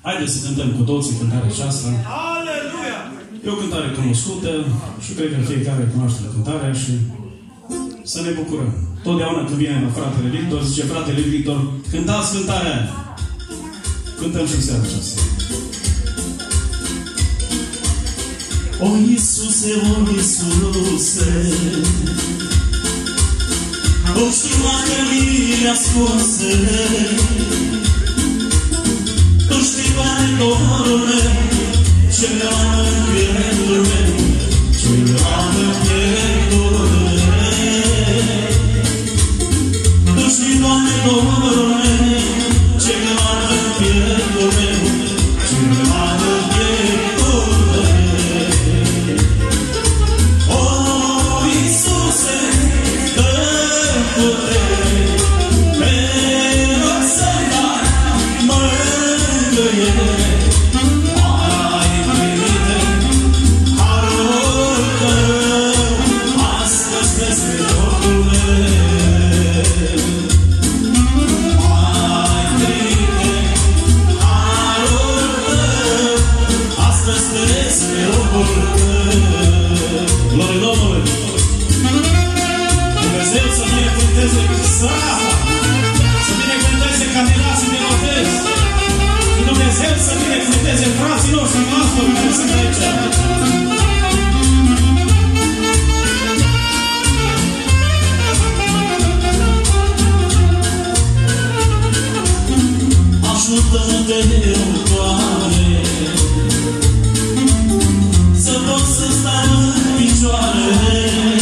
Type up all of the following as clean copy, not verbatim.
Haideți să cântăm cu toții cântarea aceasta. Aleluia! E o cântare cunoscută și cred că fiecare cunoaște cântarea și să ne bucurăm. Totdeauna când vine la fratele Victor, zice fratele Victor, cântați cântarea aia. Cântăm și în seara aceasta. O Iisuse, o Iisuse, Tu știi toate mile ascunse, Tu știi toate dorul meu, ce am în pieptul meu, ce am în pieptul meu. Tu știi toate dorul meu, ce am în pieptul meu, ce am în pieptul meu. O Iisuse, dă-mi putere, te rog să-mi dai mângâiere. Mai bine, harul Tău, astăzi peste locul meu. Mai bine, harul Tău, astăzi peste locul meu. Glorie Domnului! Dumnezeu să binecuvânteze sărața, să binecuvânteze candidații de botez, și Dumnezeu să binecuvânteze frații noștri pastori care sunt aici. Ajută-mă de eu, Doamne, să pot să stau în picioare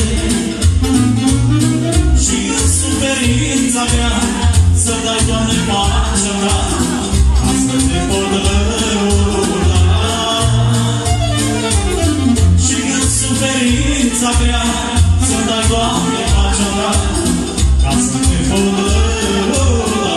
și în suferința mea să dai, Doamne, pacea mea, ca să te pot lăuda. Și în suferința mea să dai, Doamne, pacea mea, ca să te pot lăuda.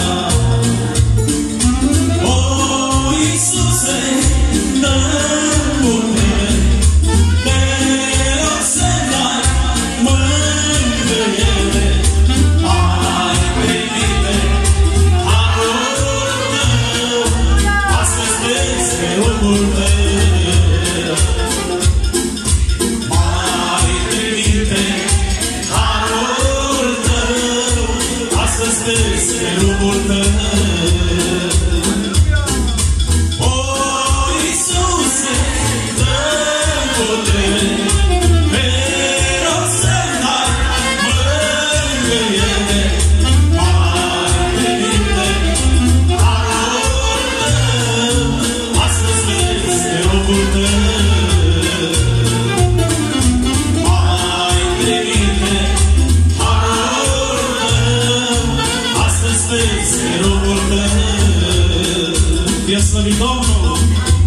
O Iisuse, dă-mi putere, te rog să-mi dai mângâiere. Ai primite harul Tău, astăzi peste locul meu. Mai primite harul Tău, astăzi peste locul meu. O Iisuse, dă-mi putere, te rog să-mi dai mângâiere. Mai primite harul Tău, astăzi peste locul meu. Mai primite harul Tău, astăzi peste locul meu. Fie slăvit Domnul!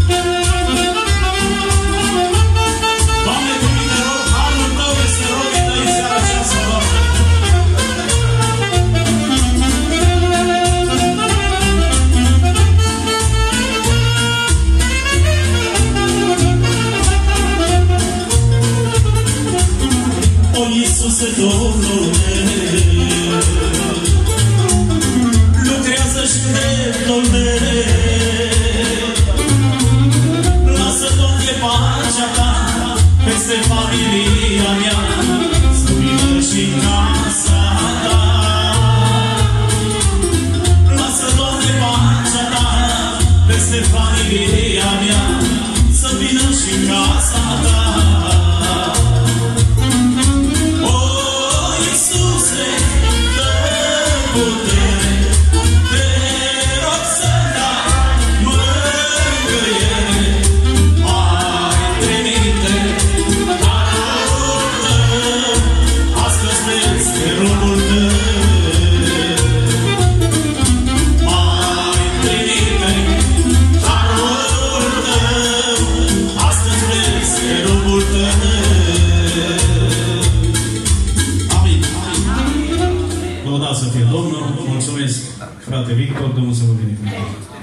Doamne, cu mine rog, harul Tău este rogul Tău în seara aceasta, Doamne. O Iisuse, Domnul meu, lucrează și dreptul meu. Lasă, Doamne, pacea Ta peste familia mea, să vină și în casa Ta. Lasă, Doamne, pacea Ta peste familia mea, să vină și în casa Ta. O Iisuse, dă-mi putere, te rog să-mi dai mângâiere. Mai trimite harul Tău, astăzi peste locul meu. Mai trimite harul Tău, astăzi peste locul meu. Amin. Lăudați să fie Domnul. Mulțumesc, frate Victor, Domnul să vă binecuvânteze.